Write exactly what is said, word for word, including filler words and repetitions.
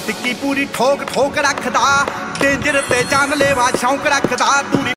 ਟਿੱਕੀ ਪੂਰੀ ਠੋਕ ਠੋਕ ਰੱਖਦਾ, ਡੇਂਜਰ ਤੇ ਜਾਨਲੇਵਾ ਸ਼ੌਂਕ ਰੱਖਦਾ। ਤੂੜੀ